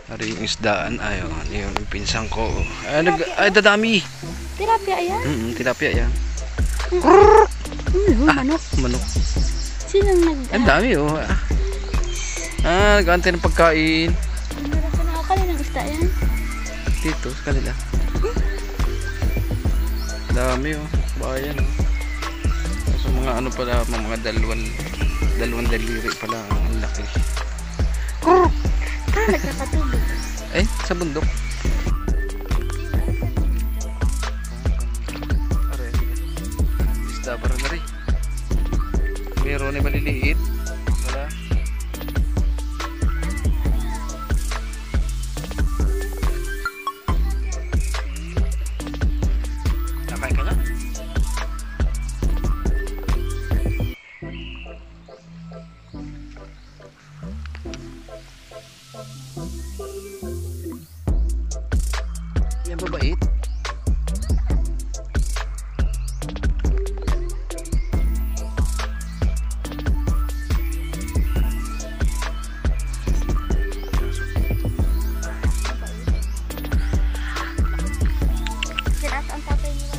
Ari yung isdaan. Ayun, yung pinsan ko. Ay, dadami. Tilapia yan? Tilapia yan. Manok. Manok. Sinong nag... Ang dami oh. Nag-aantay ng pagkain. Meron ka nakakali ng isda yan? Dito, sa kanila. Dami oh. Bayan oh. Sa mga ano pala, mga dalawang daliri pala ang laki. Nagkakatulog. Sa bundok. Isda para na rin. Meron ay maliliit. Wala. Nakain ka na? Yan babait. Sinas ang tatay niya.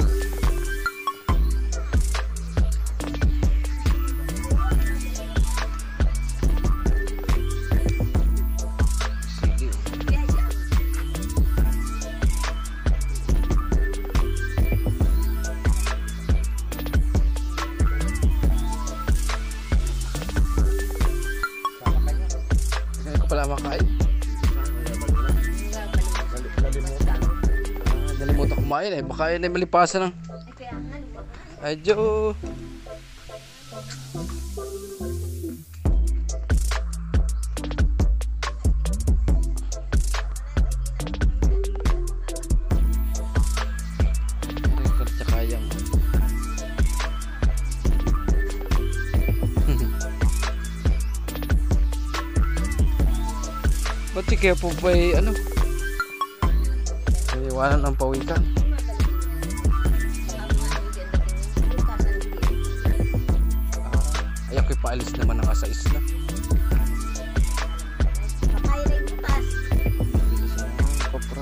Pala makain. Nalimutan kumain baka yun ay malipasan ng ay Diyo. Kayang ba't si kaya po ba ano? Iwanan ang pawikan. Ay ako'y paalis naman ng asa isla. Kopra.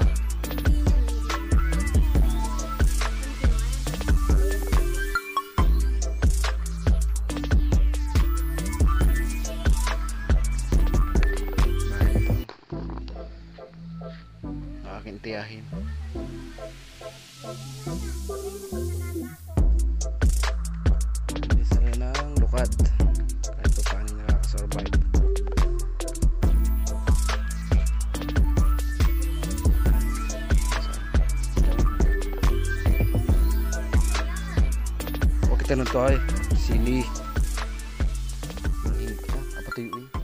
Aking tiyahin. Hindi sila ng lukad kahit pa paano nakakasurvive. Huwag kita nung to ay sili. Apa tuyuin?